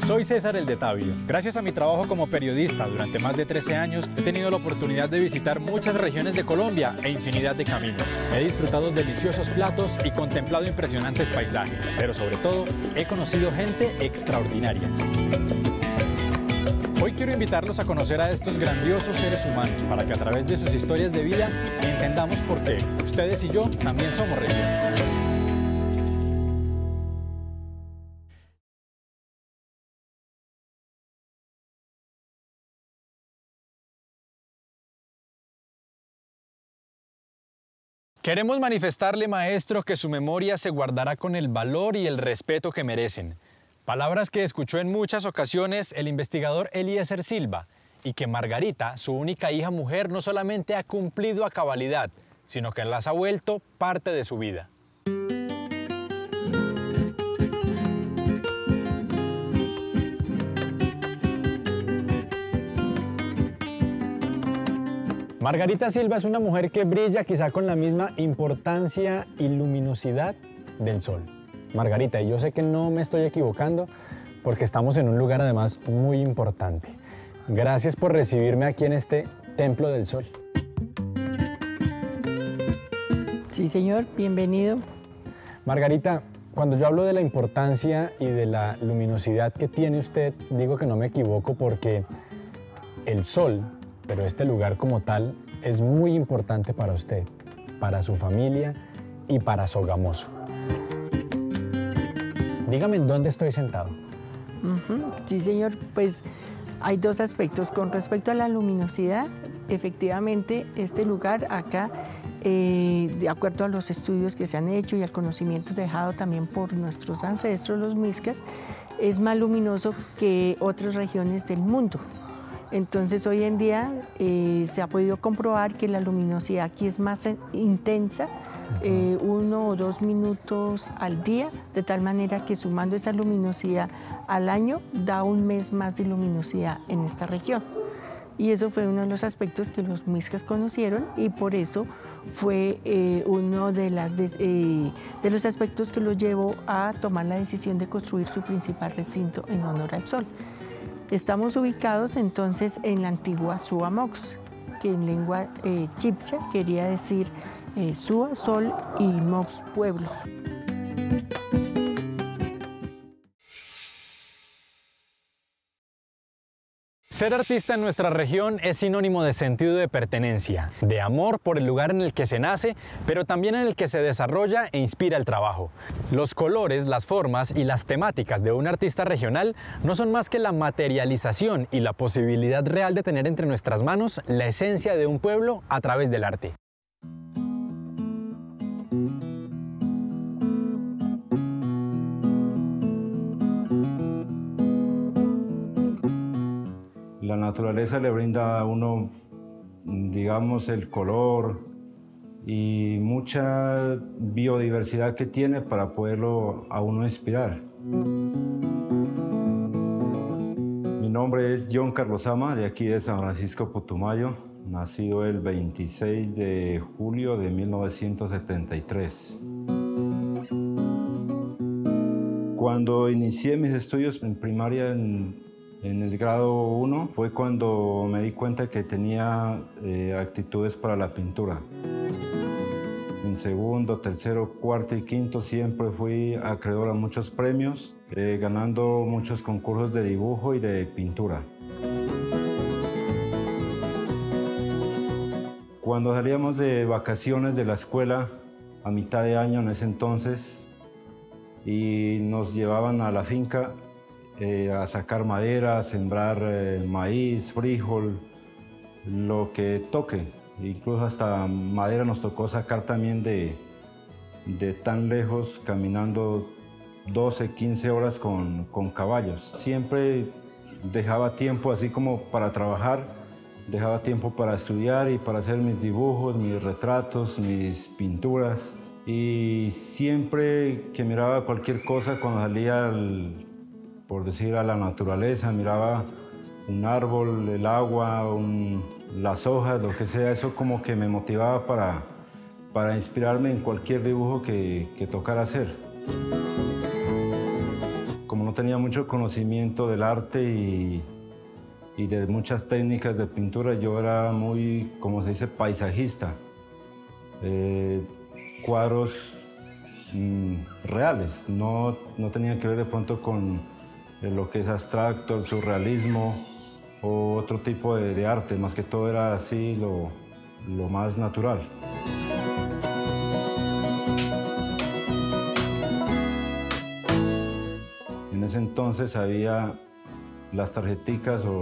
Soy César el de Tabio. Gracias a mi trabajo como periodista durante más de 13 años, he tenido la oportunidad de visitar muchas regiones de Colombia e infinidad de caminos. He disfrutado deliciosos platos y contemplado impresionantes paisajes, pero sobre todo, he conocido gente extraordinaria. Hoy quiero invitarlos a conocer a estos grandiosos seres humanos para que a través de sus historias de vida entendamos por qué ustedes y yo también somos región. Queremos manifestarle, maestro, que su memoria se guardará con el valor y el respeto que merecen. Palabras que escuchó en muchas ocasiones el investigador Eliezer Silva, y que Margarita, su única hija mujer, no solamente ha cumplido a cabalidad, sino que las ha vuelto parte de su vida. Margarita Silva es una mujer que brilla quizá con la misma importancia y luminosidad del sol. Margarita, y yo sé que no me estoy equivocando porque estamos en un lugar además muy importante. Gracias por recibirme aquí en este Templo del Sol. Sí, señor, bienvenido. Margarita, cuando yo hablo de la importancia y de la luminosidad que tiene usted, digo que no me equivoco porque el sol, pero este lugar como tal, es muy importante para usted, para su familia y para Sogamoso. Dígame en dónde estoy sentado. Sí, señor, pues hay dos aspectos. Con respecto a la luminosidad, efectivamente, este lugar acá, de acuerdo a los estudios que se han hecho y al conocimiento dejado también por nuestros ancestros, los Miscas, es más luminoso que otras regiones del mundo. Entonces, hoy en día se ha podido comprobar que la luminosidad aquí es más intensa, 1 o 2 minutos al día, de tal manera que sumando esa luminosidad al año, da un mes más de luminosidad en esta región. Y eso fue uno de los aspectos que los Miscas conocieron y por eso fue uno de los aspectos que los llevó a tomar la decisión de construir su principal recinto en honor al sol. Estamos ubicados entonces en la antigua Suamox, que en lengua chibcha quería decir Sua, sol, y Mox, pueblo. Ser artista en nuestra región es sinónimo de sentido de pertenencia, de amor por el lugar en el que se nace, pero también en el que se desarrolla e inspira el trabajo. Los colores, las formas y las temáticas de un artista regional no son más que la materialización y la posibilidad real de tener entre nuestras manos la esencia de un pueblo a través del arte. La naturaleza le brinda a uno, digamos, el color y mucha biodiversidad que tiene para poderlo a uno inspirar. Mi nombre es John Carlos Ama, de aquí de San Francisco Putumayo, nacido el 26 de julio de 1973. Cuando inicié mis estudios en primaria en el grado 1 fue cuando me di cuenta que tenía actitudes para la pintura. En segundo, tercero, cuarto y quinto siempre fui acreedor a muchos premios, ganando muchos concursos de dibujo y de pintura. Cuando salíamos de vacaciones de la escuela, a mitad de año en ese entonces, y nos llevaban a la finca, a sacar madera, a sembrar maíz, frijol, lo que toque. Incluso hasta madera nos tocó sacar también de tan lejos, caminando 12, 15 horas con caballos. Siempre dejaba tiempo así como para trabajar, dejaba tiempo para estudiar y para hacer mis dibujos, mis retratos, mis pinturas. Y siempre que miraba cualquier cosa, cuando salía por decir a la naturaleza, miraba un árbol, el agua, las hojas, lo que sea, eso como que me motivaba para inspirarme en cualquier dibujo que tocara hacer. como no tenía mucho conocimiento del arte y de muchas técnicas de pintura, yo era muy, como se dice, paisajista. Cuadros reales, no tenían que ver de pronto con lo que es abstracto, el surrealismo o otro tipo de arte, más que todo era así lo más natural. En ese entonces había las tarjeticas o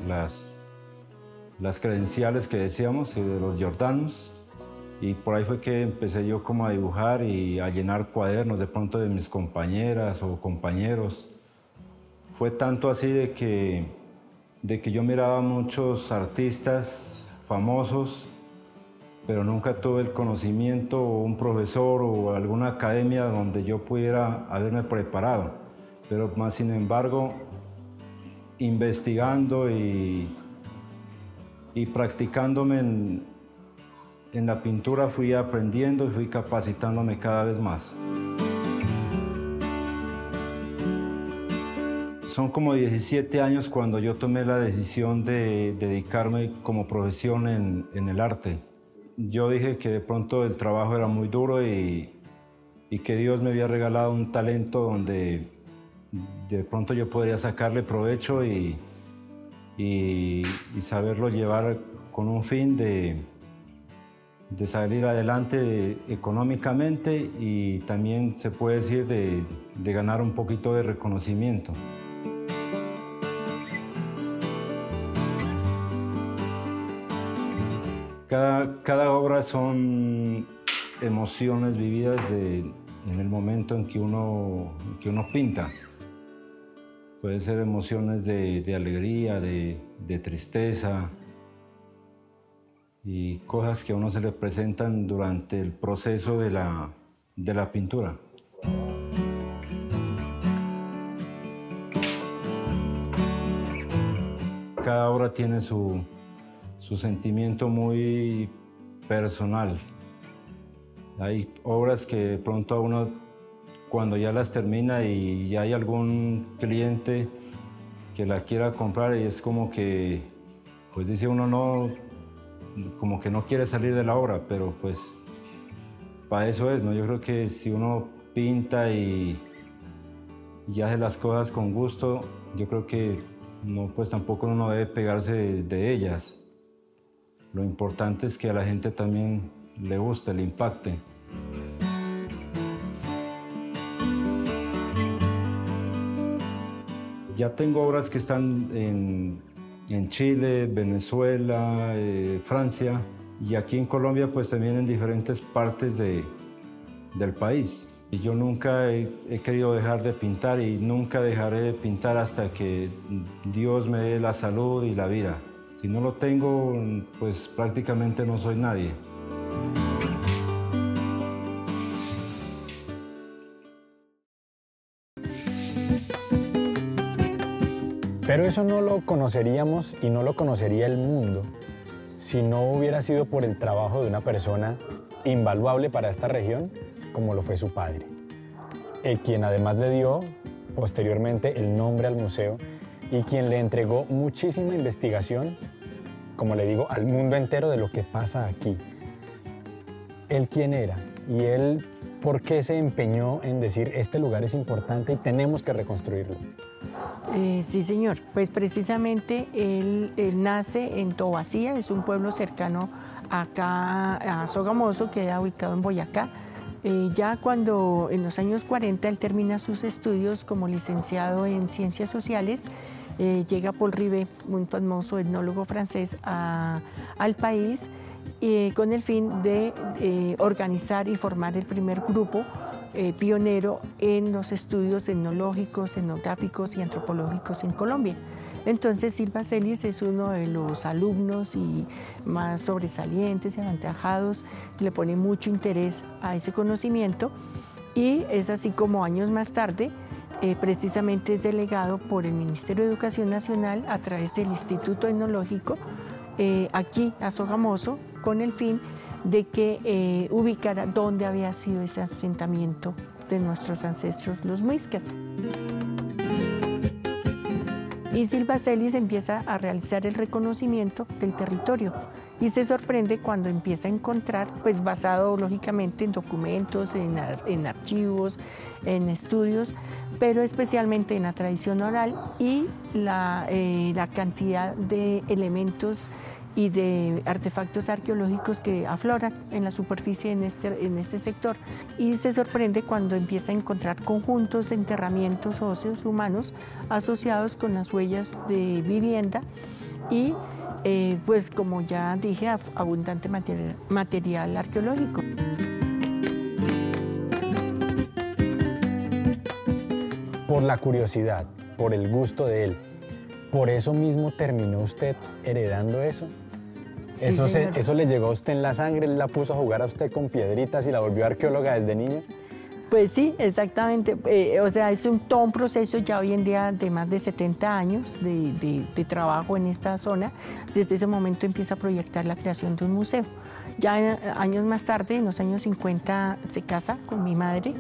las credenciales que decíamos de los Giordanos, y por ahí fue que empecé yo como a dibujar y a llenar cuadernos de pronto de mis compañeras o compañeros. Fue tanto así de que yo miraba a muchos artistas famosos, pero nunca tuve el conocimiento o un profesor o alguna academia donde yo pudiera haberme preparado. Pero más sin embargo, investigando y practicándome en la pintura fui aprendiendo y fui capacitándome cada vez más. Son como 17 años cuando yo tomé la decisión de dedicarme como profesión en el arte. Yo dije que de pronto el trabajo era muy duro y que Dios me había regalado un talento donde de pronto yo podría sacarle provecho y saberlo llevar con un fin de salir adelante económicamente y también se puede decir de ganar un poquito de reconocimiento. Cada obra son emociones vividas en el momento en que uno pinta. Puede ser emociones de alegría, de tristeza y cosas que a uno se le presentan durante el proceso de la pintura. Cada obra tiene su sentimiento muy personal. Hay obras que de pronto a uno, cuando ya las termina y ya hay algún cliente que la quiera comprar y es como que, pues dice uno no, como que no quiere salir de la obra, pero pues para eso es, ¿no? Yo creo que si uno pinta y hace las cosas con gusto, yo creo que no, pues tampoco uno debe pegarse de ellas. Lo importante es que a la gente también le guste, le impacte. Ya tengo obras que están en Chile, Venezuela, Francia, y aquí en Colombia pues también en diferentes partes del país. Y yo nunca he querido dejar de pintar y nunca dejaré de pintar hasta que Dios me dé la salud y la vida. Si no lo tengo, pues prácticamente no soy nadie. Pero eso no lo conoceríamos y no lo conocería el mundo si no hubiera sido por el trabajo de una persona invaluable para esta región, como lo fue su padre, quien además le dio posteriormente el nombre al museo y quien le entregó muchísima investigación, como le digo, al mundo entero de lo que pasa aquí. Él quién era y él por qué se empeñó en decir este lugar es importante y tenemos que reconstruirlo. Sí, señor. Pues precisamente él nace en Tobacía, es un pueblo cercano acá a Sogamoso, que queda ubicado en Boyacá. Ya cuando en los años 40 él termina sus estudios como licenciado en Ciencias Sociales, llega Paul Rivet, un famoso etnólogo francés, al país con el fin de organizar y formar el primer grupo pionero en los estudios etnológicos, etnográficos y antropológicos en Colombia. Entonces Silva Celis es uno de los alumnos y más sobresalientes y aventajados, le pone mucho interés a ese conocimiento y es así como años más tarde precisamente es delegado por el Ministerio de Educación Nacional a través del Instituto Etnológico aquí a Sogamoso con el fin de que ubicara dónde había sido ese asentamiento de nuestros ancestros, los muiscas. Y Silva Celis empieza a realizar el reconocimiento del territorio y se sorprende cuando empieza a encontrar, pues basado lógicamente en documentos, en archivos, en estudios, pero especialmente en la tradición oral y la cantidad de elementos y de artefactos arqueológicos que afloran en la superficie en este sector. Y se sorprende cuando empieza a encontrar conjuntos de enterramientos óseos humanos asociados con las huellas de vivienda y, pues como ya dije, abundante material arqueológico. Por la curiosidad, por el gusto de él, ¿por eso mismo terminó usted heredando eso? Sí, ¿Eso le llegó a usted en la sangre? ¿Él la puso a jugar a usted con piedritas y la volvió arqueóloga desde niña? Pues sí, exactamente. O sea, es todo un proceso ya hoy en día de más de 70 años de trabajo en esta zona. Desde ese momento empieza a proyectar la creación de un museo. Ya años más tarde, en los años 50, se casa con mi madre,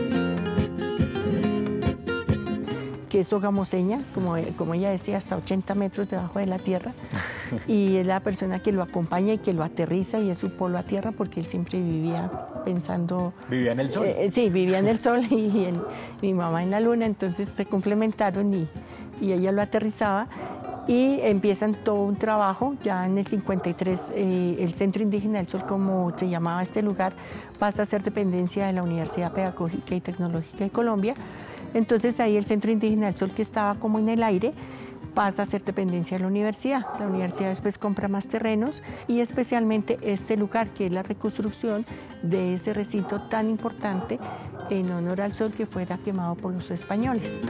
que es sogamoseña, como ella decía, hasta 80 metros debajo de la tierra, y es la persona que lo acompaña y que lo aterriza y es su polo a tierra porque él siempre vivía pensando... ¿Vivía en el sol? Sí, vivía en el sol y mi mamá en la luna, entonces se complementaron y ella lo aterrizaba y empiezan todo un trabajo. Ya en el 53 el Centro Indígena del Sol, como se llamaba este lugar, pasa a ser dependencia de la Universidad Pedagógica y Tecnológica de Colombia. Entonces ahí el Centro Indígena del Sol, que estaba como en el aire, pasa a ser dependencia de la universidad. La universidad después compra más terrenos y especialmente este lugar, que es la reconstrucción de ese recinto tan importante en honor al sol que fuera quemado por los españoles.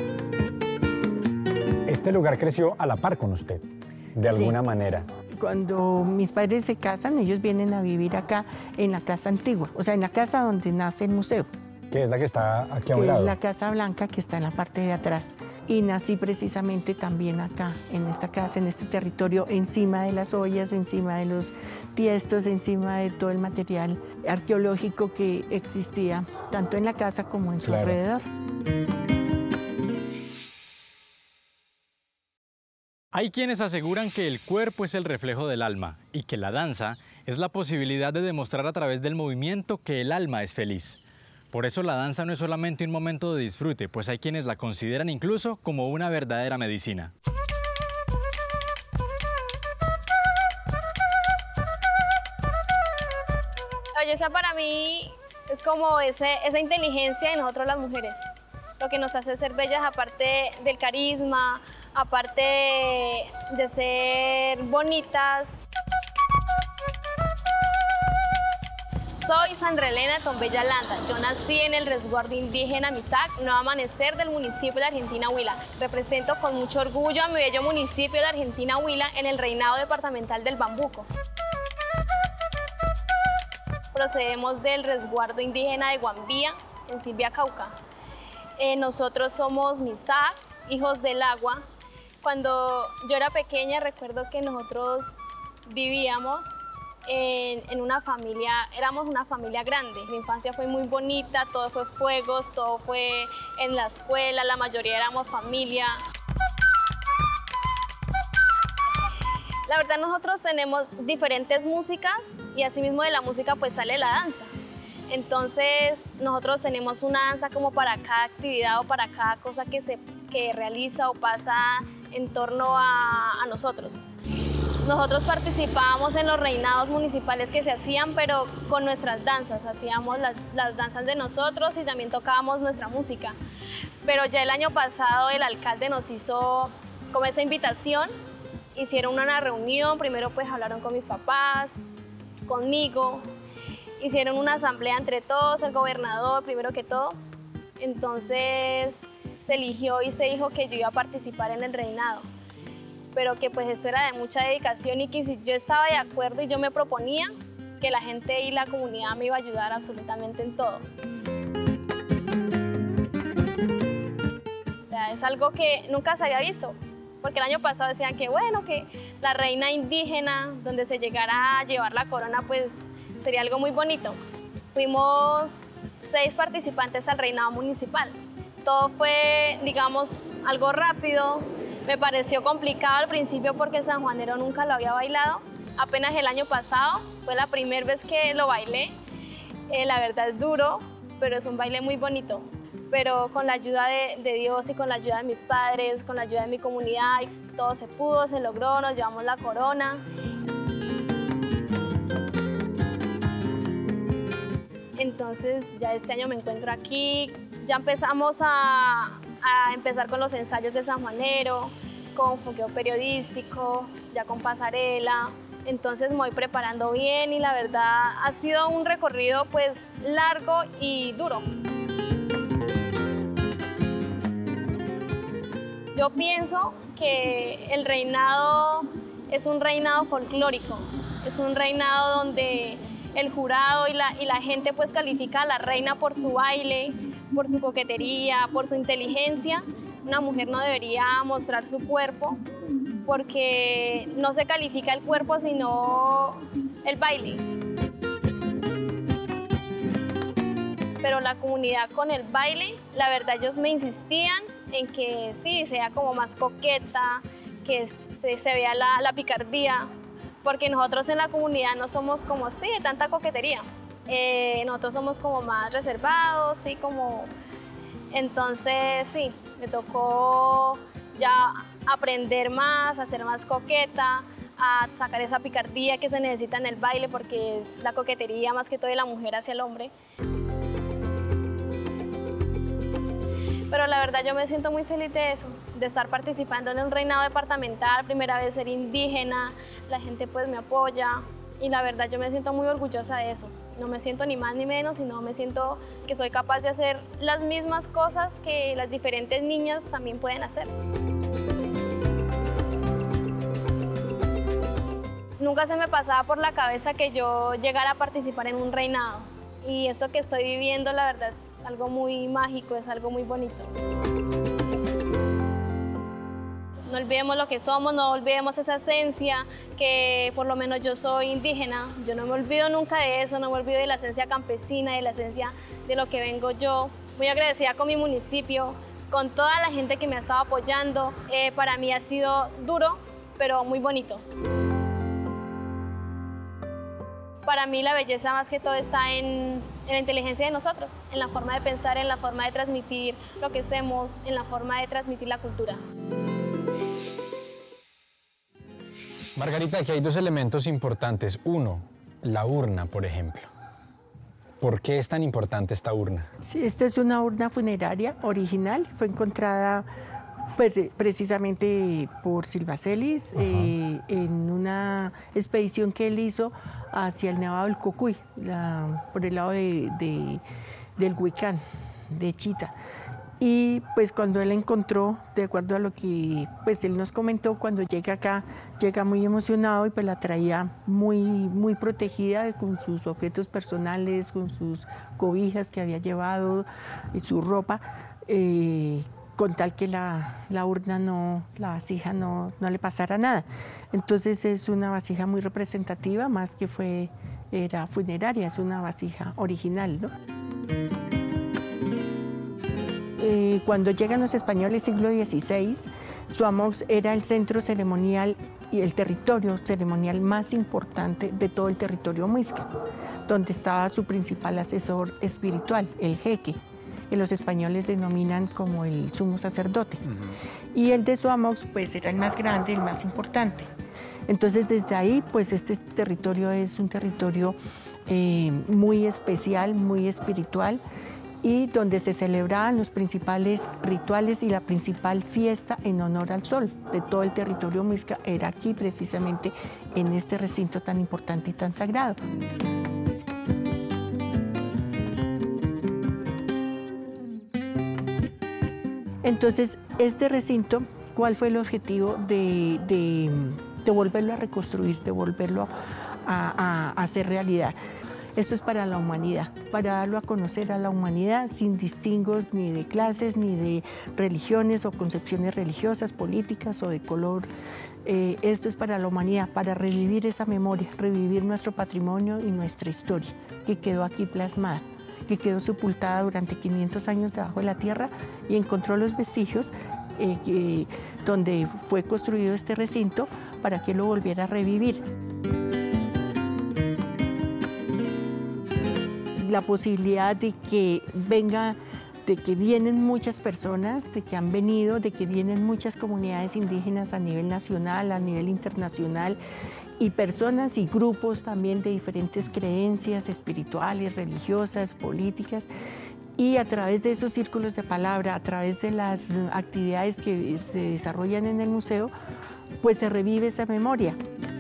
Este lugar creció a la par con usted, de alguna manera. Cuando mis padres se casan, ellos vienen a vivir acá en la casa antigua, o sea, en la casa donde nace el museo. Que es la que está aquí a un lado. Es la Casa Blanca, que está en la parte de atrás. Y nací precisamente también acá, en esta casa, en este territorio, encima de las ollas, encima de los tiestos, encima de todo el material arqueológico que existía, tanto en la casa como en su alrededor. Hay quienes aseguran que el cuerpo es el reflejo del alma y que la danza es la posibilidad de demostrar a través del movimiento que el alma es feliz. Por eso la danza no es solamente un momento de disfrute, pues hay quienes la consideran incluso como una verdadera medicina. La belleza para mí es como esa inteligencia de nosotros las mujeres. Lo que nos hace ser bellas, aparte del carisma, aparte de ser bonitas. Soy Sandra Elena Tombella Landa. Yo nací en el resguardo indígena Misac, Nuevo Amanecer del municipio de Argentina Huila. Represento con mucho orgullo a mi bello municipio de Argentina Huila en el reinado departamental del Bambuco. Procedemos del resguardo indígena de Guambía, en Silvia, Cauca. Nosotros somos Misac, hijos del agua. Cuando yo era pequeña recuerdo que nosotros vivíamos en una familia, éramos una familia grande. Mi infancia fue muy bonita, todo fue juegos, todo fue en la escuela, la mayoría éramos familia. La verdad, nosotros tenemos diferentes músicas y asimismo de la música pues sale la danza. Entonces nosotros tenemos una danza como para cada actividad o para cada cosa que realiza o pasa en torno a nosotros. Nosotros participábamos en los reinados municipales que se hacían, pero con nuestras danzas. Hacíamos las danzas de nosotros y también tocábamos nuestra música. Pero ya el año pasado el alcalde nos hizo como esa invitación. Hicieron una reunión, primero pues hablaron con mis papás, conmigo. Hicieron una asamblea entre todos, el gobernador primero que todo. Entonces se eligió y se dijo que yo iba a participar en el reinado, pero que pues esto era de mucha dedicación y que si yo estaba de acuerdo y yo me proponía, que la gente y la comunidad me iba a ayudar absolutamente en todo. O sea, es algo que nunca se había visto, porque el año pasado decían que bueno, que la reina indígena, donde se llegara a llevar la corona, pues sería algo muy bonito. Fuimos 6 participantes al reinado municipal. Todo fue, digamos, algo rápido. Me pareció complicado al principio porque el sanjuanero nunca lo había bailado. Apenas el año pasado fue la primera vez que lo bailé. La verdad es duro, pero es un baile muy bonito. Pero con la ayuda de Dios y con la ayuda de mis padres, con la ayuda de mi comunidad, todo se pudo, se logró, nos llevamos la corona. Entonces ya este año me encuentro aquí, ya empezamos a empezar con los ensayos de sanjuanero, con fogueo periodístico, ya con pasarela. Entonces me voy preparando bien y la verdad ha sido un recorrido pues largo y duro. Yo pienso que el reinado es un reinado folclórico, es un reinado donde el jurado y la gente pues califica a la reina por su baile, por su coquetería, por su inteligencia. Una mujer no debería mostrar su cuerpo porque no se califica el cuerpo sino el baile. Pero la comunidad con el baile, la verdad ellos me insistían en que sí, sea como más coqueta, que se vea la picardía, porque nosotros en la comunidad no somos como así de tanta coquetería. Nosotros somos como más reservados, sí, como... Entonces sí, me tocó ya aprender más, a ser más coqueta, a sacar esa picardía que se necesita en el baile, porque es la coquetería más que todo de la mujer hacia el hombre. Pero la verdad yo me siento muy feliz de eso, de estar participando en un reinado departamental, primera vez ser indígena, la gente pues me apoya y la verdad yo me siento muy orgullosa de eso. No me siento ni más ni menos, sino me siento que soy capaz de hacer las mismas cosas que las diferentes niñas también pueden hacer. Nunca se me pasaba por la cabeza que yo llegara a participar en un reinado y esto que estoy viviendo la verdad es algo muy mágico, es algo muy bonito. No olvidemos lo que somos, no olvidemos esa esencia, que por lo menos yo soy indígena, yo no me olvido nunca de eso, no me olvido de la esencia campesina, de la esencia de lo que vengo yo. Muy agradecida con mi municipio, con toda la gente que me ha estado apoyando. Para mí ha sido duro, pero muy bonito. Para mí la belleza más que todo está en la inteligencia de nosotros, en la forma de pensar, en la forma de transmitir lo que hacemos, en la forma de transmitir la cultura. Margarita, aquí hay dos elementos importantes. Uno, la urna, por ejemplo. ¿Por qué es tan importante esta urna? Sí, esta es una urna funeraria original, fue encontrada precisamente por Silva Celis en una expedición que él hizo hacia el Nevado del Cocuy, por el lado del Huicán, de Chita. Y pues cuando él encontró, de acuerdo a lo que pues él nos comentó, cuando llega acá, llega muy emocionado y pues la traía muy protegida con sus objetos personales, con sus cobijas que había llevado y su ropa, con tal que la urna la vasija no le pasara nada. Entonces es una vasija muy representativa, más que era funeraria, es una vasija original, ¿no? Cuando llegan los españoles, siglo XVI, Suamox era el centro ceremonial y el territorio ceremonial más importante de todo el territorio muisca, donde estaba su principal asesor espiritual, el jeque, que los españoles denominan como el sumo sacerdote. Y el de Suamox pues era el más grande, el más importante. Entonces desde ahí pues este territorio es un territorio muy especial, muy espiritual, y donde se celebraban los principales rituales y la principal fiesta en honor al sol de todo el territorio muisca era aquí, precisamente en este recinto tan importante y tan sagrado. Entonces, este recinto, ¿cuál fue el objetivo de volverlo a reconstruir, de volverlo a hacer realidad? Esto es para la humanidad, para darlo a conocer a la humanidad sin distingos ni de clases, ni de religiones o concepciones religiosas, políticas o de color. Esto es para la humanidad, para revivir esa memoria, revivir nuestro patrimonio y nuestra historia, que quedó aquí plasmada, que quedó sepultada durante 500 años debajo de la tierra y encontró los vestigios donde fue construido este recinto para que lo volviera a revivir. La posibilidad de que vienen muchas personas, de que han venido, de que vienen muchas comunidades indígenas a nivel nacional, a nivel internacional, y personas y grupos también de diferentes creencias espirituales, religiosas, políticas, y a través de esos círculos de palabra, a través de las actividades que se desarrollan en el museo, pues se revive esa memoria.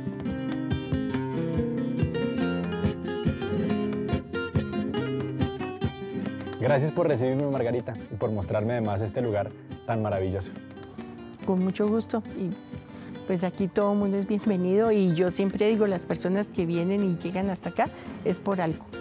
Gracias por recibirme, Margarita, y por mostrarme además este lugar tan maravilloso. Con mucho gusto, y pues aquí todo el mundo es bienvenido, y yo siempre digo, las personas que vienen y llegan hasta acá es por algo.